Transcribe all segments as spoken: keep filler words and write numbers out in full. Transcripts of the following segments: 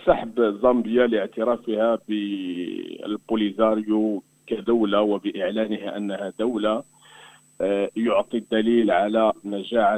سحب زامبيا لاعترافها بالبوليزاريو كدولة وبإعلانها أنها دولة يعطي الدليل على نجاعة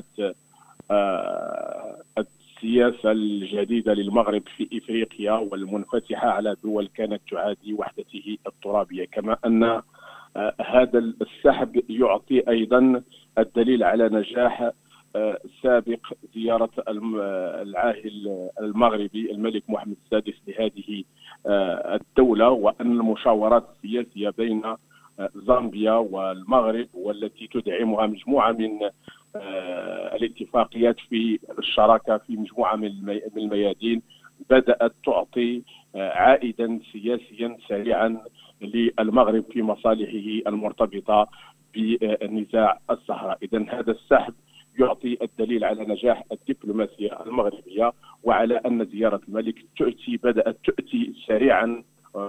السياسة الجديدة للمغرب في إفريقيا والمنفتحة على دول كانت تعادي وحدته الترابية. كما أن هذا السحب يعطي أيضا الدليل على نجاح سابق زيارة العاهل المغربي الملك محمد السادس لهذه الدولة، وأن المشاورات السياسية بين زامبيا والمغرب والتي تدعمها مجموعة من الاتفاقيات في الشراكة في مجموعة من الميادين بدأت تعطي عائدا سياسيا سريعا للمغرب في مصالحه المرتبطة بالنزاع الصحراء. إذن هذا السحب يعطي الدليل على نجاح الدبلوماسية المغربية وعلى أن زيارة الملك تأتي بدأت تأتي سريعا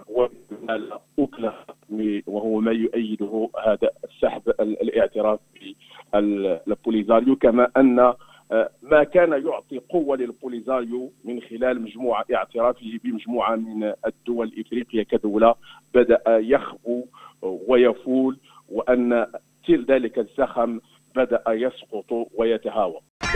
وهو ما يؤيده هذا السحب الاعتراف بالبوليزاريو. كما أن ما كان يعطي قوة للبوليزاريو من خلال مجموعة اعترافه بمجموعة من الدول إفريقيا كدولة بدأ يخبو ويفول، وأن ذلك الزخم بدأ يسقط ويتهاوى.